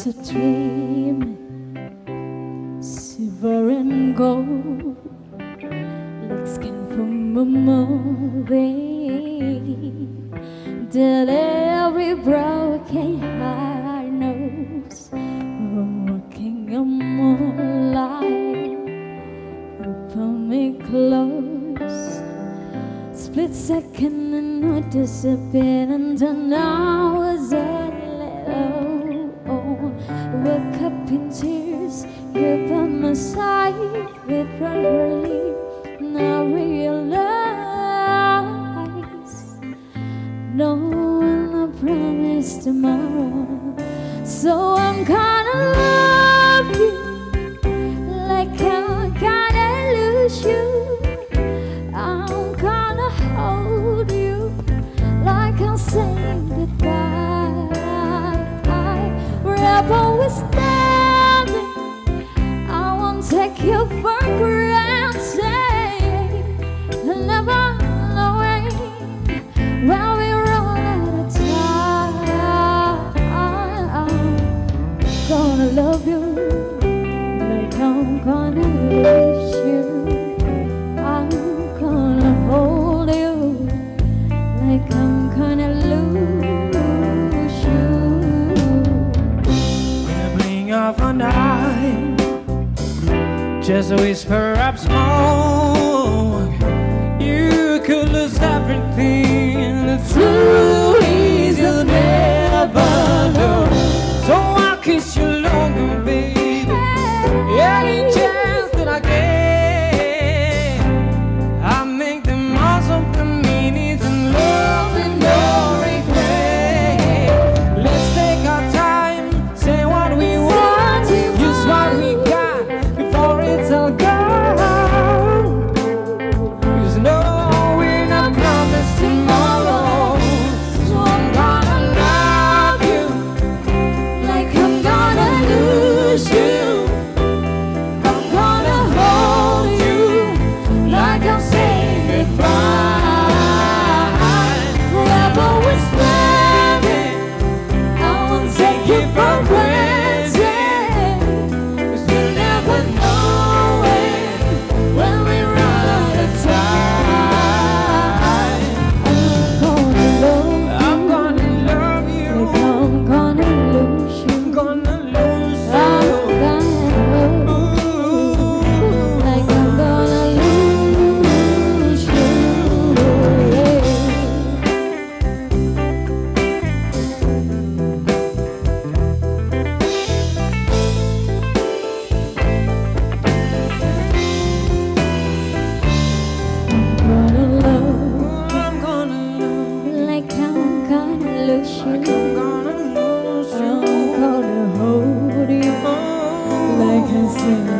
a dream, silver and gold, like skin from a movie, that every broken heart knows. We're walking on moonlight, you pull me close, split second and I disappeared, and then I was alone. Woke up in tears, you're by my side with bright relief. Now I realize no one I promised tomorrow. So I'm gonna love you like I'm gonna lose you. I'm gonna hold you like I'm saying goodbye. Wherever we're standing, I won't take you for granted. Never knowing when we run out of time. Gonna love you like I'm gonna lose you. I'm gonna hold you like I'm gonna lose you. In a blink of an eye, just a whisper of smoke, you could lose everything. The truth is you'll never know. So I'll kiss you longer, baby, any chance that I get. I'll make the most of the minutes and love with no regret. Let's take our time, say what we want, use what we got before it's all gone. There's no we're not promised tomorrow. So I'm gonna love you Like I'm gonna lose you. I'm gonna hold you Like I'm saying goodbye. Wherever we're standing, I won't take you for granted. 'Cause you never know when we run out of time. I'm gonna love you I'm gonna love you. like I'm gonna lose you. I'm gonna lose I'm you. gonna love you like I'm gonna lose you. Gonna love I'm gonna love like I'm gonna lose you. I'm gonna lose I'm you. gonna hold you like I said